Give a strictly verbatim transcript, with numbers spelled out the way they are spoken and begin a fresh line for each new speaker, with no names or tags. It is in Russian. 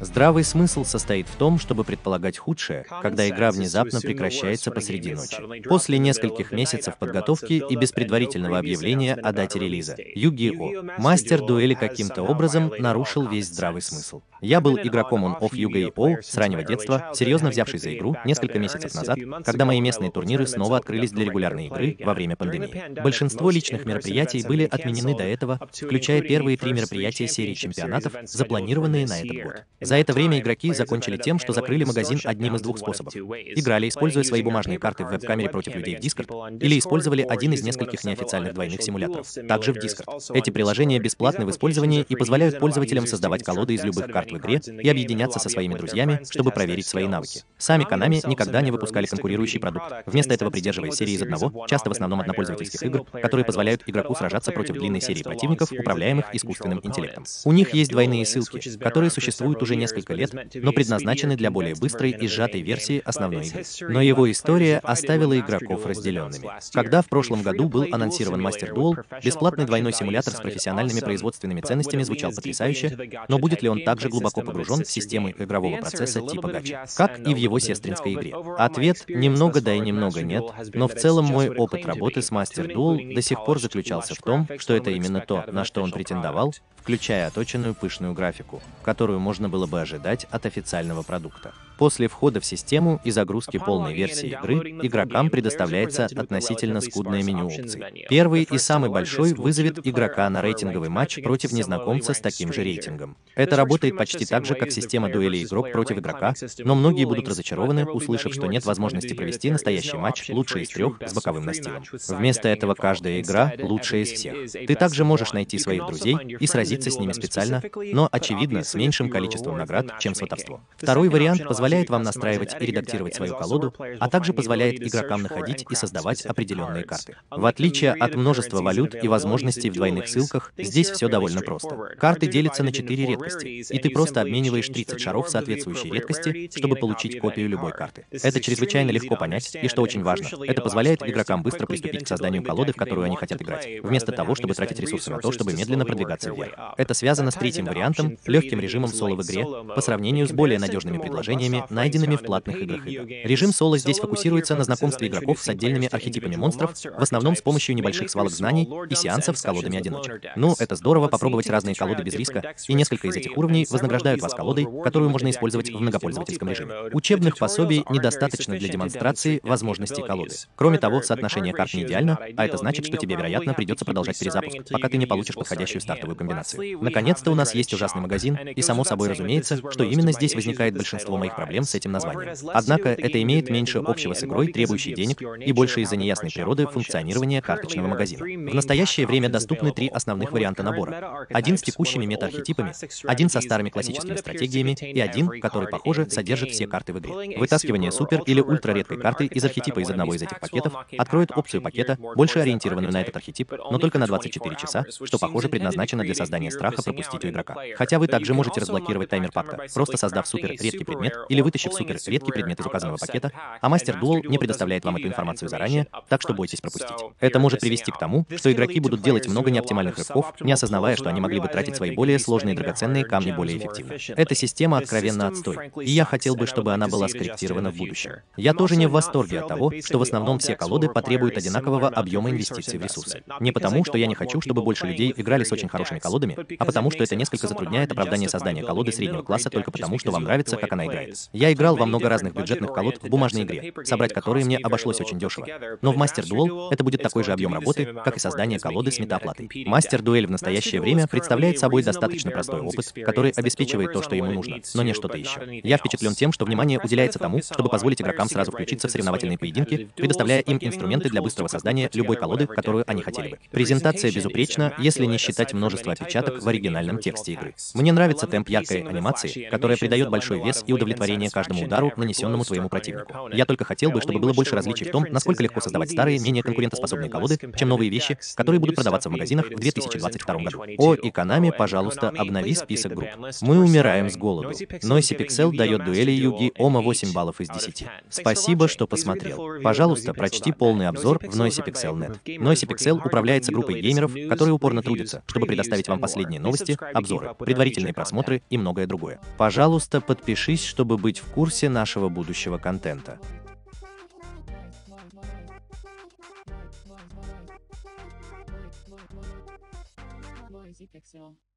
Здравый смысл состоит в том, чтобы предполагать худшее, когда игра внезапно прекращается посреди ночи. После нескольких месяцев подготовки и без предварительного объявления о дате релиза, Yu-Gi-Oh! Мастер дуэли каким-то образом нарушил весь здравый смысл. Я был игроком он-офф Yu-Gi-Oh! С раннего детства, серьезно взявшись за игру несколько месяцев назад, когда мои местные турниры снова открылись для регулярной игры во время пандемии. Большинство личных мероприятий были отменены до этого, включая первые три мероприятия серии чемпионатов, запланированные на этот год. За это время игроки закончили тем, что закрыли магазин одним из двух способов. Играли, используя свои бумажные карты в веб-камере против людей в Discord, или использовали один из нескольких неофициальных двойных симуляторов, также в Discord. Эти приложения бесплатны в использовании и позволяют пользователям создавать колоды из любых карт в игре и объединяться со своими друзьями, чтобы проверить свои навыки. Сами Konami никогда не выпускали конкурирующий продукт, вместо этого придерживаясь серии из одного, часто в основном однопользовательских игр, которые позволяют игроку сражаться против длинной серии противников, управляемых искусственным интеллектом. У них есть двойные ссылки, которые существуют уже несколько лет, но предназначены для более быстрой и сжатой версии основной игры. Но его история оставила игроков разделенными. Когда в прошлом году был анонсирован Master Duel, бесплатный двойной симулятор с профессиональными производственными ценностями звучал потрясающе, но будет ли он также глубоко погружен в систему игрового процесса типа гача, как и в его сестринской игре? Ответ – немного да и немного нет, но в целом мой опыт работы с Master Duel до сих пор заключался в том, что это именно то, на что он претендовал, включая оточенную пышную графику, которую можно было бы ожидать от официального продукта. После входа в систему и загрузки полной версии игры, игрокам предоставляется относительно скудное меню опций. Первый и самый большой вызовет игрока на рейтинговый матч против незнакомца с таким же рейтингом. Это работает почти так же, как система дуэли игрок против игрока, но многие будут разочарованы, услышав, что нет возможности провести настоящий матч лучший из трех с боковым настилом. Вместо этого каждая игра лучшая из всех. Ты также можешь найти своих друзей и сразиться с ними специально, но, очевидно, с меньшим количеством наград, чем сватовство. Второй вариант позволяет позволяет вам настраивать и редактировать свою колоду, а также позволяет игрокам находить и создавать определенные карты. В отличие от множества валют и возможностей в двойных ссылках, здесь все довольно просто. Карты делятся на четыре редкости, и ты просто обмениваешь тридцать шаров соответствующей редкости, чтобы получить копию любой карты. Это чрезвычайно легко понять, и что очень важно, это позволяет игрокам быстро приступить к созданию колоды, в которую они хотят играть, вместо того, чтобы тратить ресурсы на то, чтобы медленно продвигаться вверх. Это связано с третьим вариантом, легким режимом соло в игре, по сравнению с более надежными предложениями, найденными в платных играх игр. Режим соло здесь фокусируется на знакомстве игроков с отдельными архетипами монстров, в основном с помощью небольших свалок знаний и сеансов с колодами одиночек. Ну, это здорово попробовать разные колоды без риска, и несколько из этих уровней вознаграждают вас колодой, которую можно использовать в многопользовательском режиме. Учебных пособий недостаточно для демонстрации возможностей колоды. Кроме того, соотношение карт не идеально, а это значит, что тебе, вероятно, придется продолжать перезапуск, пока ты не получишь подходящую стартовую комбинацию. Наконец-то у нас есть ужасный магазин, и само собой разумеется, что именно здесь возникает большинство моих проблем с этим названием. Однако это имеет меньше общего с игрой, требующей денег, и больше из-за неясной природы функционирования карточного магазина. В настоящее время доступны три основных варианта набора. Один с текущими мета-архетипами, один со старыми классическими стратегиями и один, который, похоже, содержит все карты в игре. Вытаскивание супер или ультра редкой карты из архетипа из одного из этих пакетов откроет опцию пакета, больше ориентированную на этот архетип, но только на двадцать четыре часа, что, похоже, предназначено для создания страха пропустить у игрока. Хотя вы также можете разблокировать таймер пакта, просто создав супер редкий предмет или вытащив супер редкий предмет из указанного пакета, а Master Duel не предоставляет вам эту информацию заранее, так что бойтесь пропустить. Это может привести к тому, что игроки будут делать много неоптимальных рывков, не осознавая, что они могли бы тратить свои более сложные драгоценные камни более эффективно. Эта система откровенно отстой, и я хотел бы, чтобы она была скорректирована в будущем. Я тоже не в восторге от того, что в основном все колоды потребуют одинакового объема инвестиций в ресурсы. Не потому, что я не хочу, чтобы больше людей играли с очень хорошими колодами, а потому, что это несколько затрудняет оправдание создания колоды среднего класса только потому, что вам нравится, как она играет. Я играл во много разных бюджетных колод в бумажной игре, собрать которые мне обошлось очень дешево. Но в Master Duel это будет такой же объем работы, как и создание колоды с метаоплатой. Master Duel в настоящее время представляет собой достаточно простой опыт, который обеспечивает то, что ему нужно, но не что-то еще. Я впечатлен тем, что внимание уделяется тому, чтобы позволить игрокам сразу включиться в соревновательные поединки, предоставляя им инструменты для быстрого создания любой колоды, которую они хотели бы. Презентация безупречна, если не считать множество опечаток в оригинальном тексте игры. Мне нравится темп яркой анимации, которая придает большой вес и удовлетворение значение каждому удару, нанесенному твоему противнику. Я только хотел бы, чтобы было больше различий в том, насколько легко создавать старые, менее конкурентоспособные колоды, чем новые вещи, которые будут продаваться в магазинах в две тысячи двадцать втором году. О, и Konami, пожалуйста, обнови список групп. Мы умираем с голоду. NoisyPixel дает дуэли Yu-Gi-Oh! восемь баллов из десяти. Спасибо, что посмотрел. Пожалуйста, прочти полный обзор в NoisyPixel точка нет. NoisyPixel управляется группой геймеров, которые упорно трудятся, чтобы предоставить вам последние новости, обзоры, предварительные просмотры и многое другое. Пожалуйста, подпишись, чтобы быть в курсе нашего будущего контента.
NoisyPixel.